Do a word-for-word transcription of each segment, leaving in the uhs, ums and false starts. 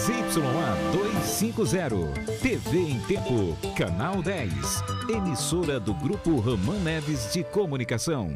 Y A duzentos e cinquenta, T V em Tempo, Canal dez, emissora do Grupo Ramã Neves de Comunicação.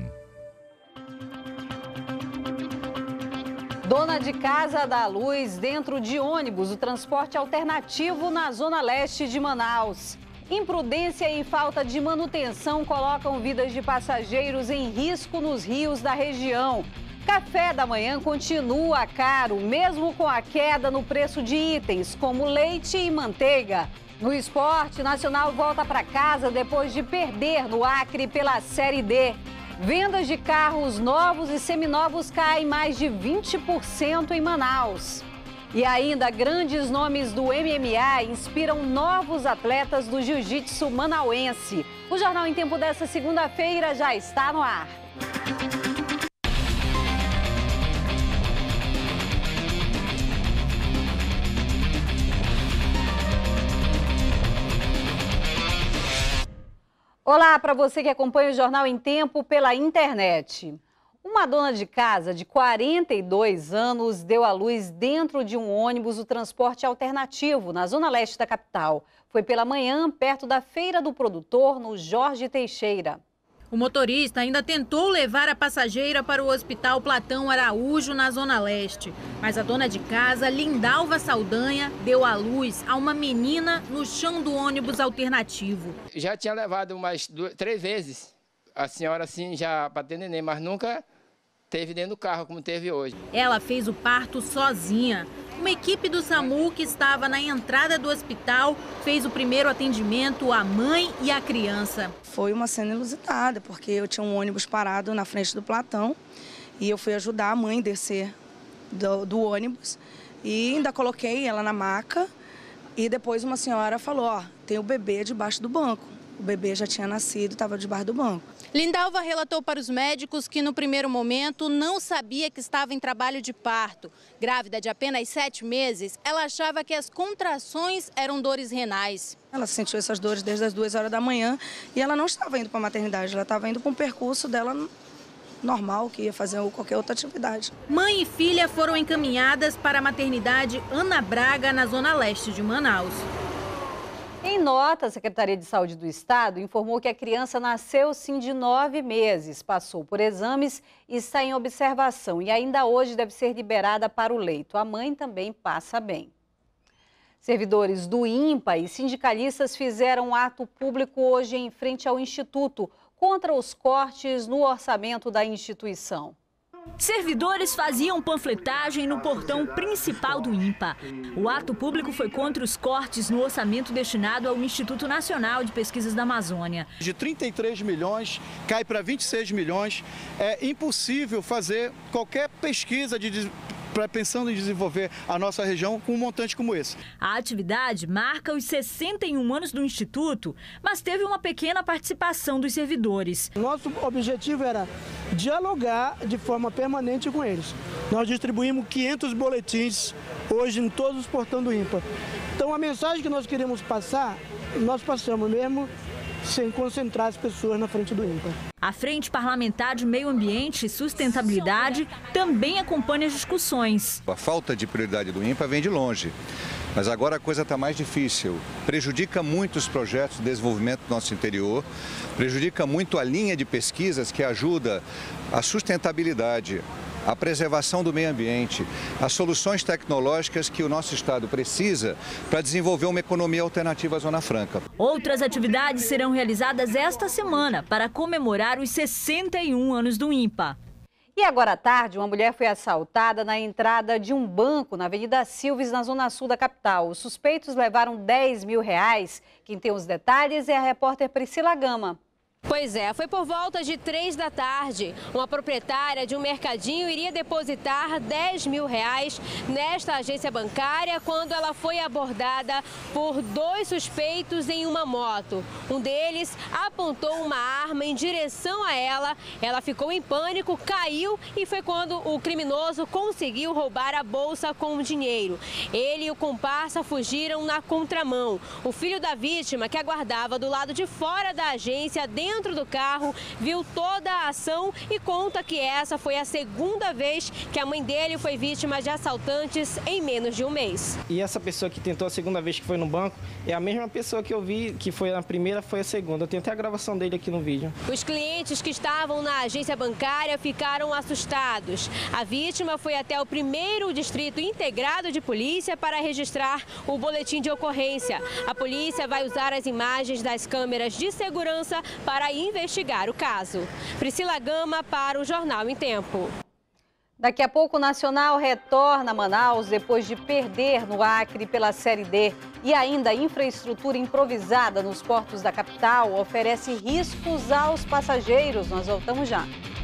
Dona de casa dá luz dentro de ônibus, o transporte alternativo na zona leste de Manaus. Imprudência e falta de manutenção colocam vidas de passageiros em risco nos rios da região. Café da manhã continua caro, mesmo com a queda no preço de itens como leite e manteiga. No esporte, Nacional volta para casa depois de perder no Acre pela Série D. Vendas de carros novos e seminovos caem mais de vinte por cento em Manaus. E ainda, grandes nomes do M M A inspiram novos atletas do jiu-jitsu manauense. O Jornal em Tempo dessa segunda-feira já está no ar. Olá para você que acompanha o Jornal em Tempo pela internet. Uma dona de casa de quarenta e dois anos deu à luz dentro de um ônibus o transporte alternativo na zona leste da capital. Foi pela manhã, perto da Feira do Produtor, no Jorge Teixeira. O motorista ainda tentou levar a passageira para o Hospital Platão Araújo, na zona leste. Mas a dona de casa, Lindalva Saldanha, deu à luz a uma menina no chão do ônibus alternativo. Já tinha levado umas duas, três vezes a senhora assim já para ter neném, mas nunca teve dentro do carro como teve hoje. Ela fez o parto sozinha. Uma equipe do SAMU que estava na entrada do hospital fez o primeiro atendimento à mãe e à criança. Foi uma cena inusitada, porque eu tinha um ônibus parado na frente do Platão e eu fui ajudar a mãe a descer do, do ônibus e ainda coloquei ela na maca e depois uma senhora falou, ó, tem o bebê debaixo do banco. O bebê já tinha nascido, estava debaixo do banco. Lindalva relatou para os médicos que no primeiro momento não sabia que estava em trabalho de parto. Grávida de apenas sete meses, ela achava que as contrações eram dores renais. Ela sentiu essas dores desde as duas horas da manhã e ela não estava indo para a maternidade, ela estava indo para um percurso dela normal, que ia fazer qualquer outra atividade. Mãe e filha foram encaminhadas para a maternidade Ana Braga, na zona leste de Manaus. Em nota, a Secretaria de Saúde do Estado informou que a criança nasceu sim de nove meses, passou por exames e está em observação e ainda hoje deve ser liberada para o leito. A mãe também passa bem. Servidores do INPA e sindicalistas fizeram um ato público hoje em frente ao Instituto contra os cortes no orçamento da instituição. Servidores faziam panfletagem no portão principal do INPA. O ato público foi contra os cortes no orçamento destinado ao Instituto Nacional de Pesquisas da Amazônia. De trinta e três milhões, cai para vinte e seis milhões. É impossível fazer qualquer pesquisa de... pensando em desenvolver a nossa região com um montante como esse. A atividade marca os sessenta e um anos do Instituto, mas teve uma pequena participação dos servidores. Nosso objetivo era dialogar de forma permanente com eles. Nós distribuímos quinhentos boletins hoje em todos os portões do INPA. Então a mensagem que nós queríamos passar, nós passamos mesmo sem concentrar as pessoas na frente do INPA. A Frente Parlamentar de Meio Ambiente e Sustentabilidade também acompanha as discussões. A falta de prioridade do INPA vem de longe, mas agora a coisa está mais difícil. Prejudica muito os projetos de desenvolvimento do nosso interior, prejudica muito a linha de pesquisas que ajuda a sustentabilidade, a preservação do meio ambiente, as soluções tecnológicas que o nosso Estado precisa para desenvolver uma economia alternativa à Zona Franca. Outras atividades serão realizadas esta semana para comemorar os sessenta e um anos do INPA. E agora à tarde, uma mulher foi assaltada na entrada de um banco na Avenida Silves, na zona sul da capital. Os suspeitos levaram dez mil reais. Quem tem os detalhes é a repórter Priscila Gama. Pois é, foi por volta de três da tarde. Uma proprietária de um mercadinho iria depositar dez mil reais nesta agência bancária quando ela foi abordada por dois suspeitos em uma moto. Um deles apontou uma arma em direção a ela. Ela ficou em pânico, caiu e foi quando o criminoso conseguiu roubar a bolsa com o dinheiro. Ele e o comparsa fugiram na contramão. O filho da vítima, que aguardava do lado de fora da agência, dentro dentro do carro, viu toda a ação e conta que essa foi a segunda vez que a mãe dele foi vítima de assaltantes em menos de um mês. E essa pessoa que tentou a segunda vez que foi no banco é a mesma pessoa que eu vi que foi na primeira, foi a segunda. Eu tenho até a gravação dele aqui no vídeo. Os clientes que estavam na agência bancária ficaram assustados. A vítima foi até o primeiro distrito integrado de polícia para registrar o boletim de ocorrência. A polícia vai usar as imagens das câmeras de segurança para investigar o caso. Priscila Gama para o Jornal em Tempo. Daqui a pouco o Nacional retorna a Manaus depois de perder no Acre pela Série D. E ainda a infraestrutura improvisada nos portos da capital oferece riscos aos passageiros. Nós voltamos já.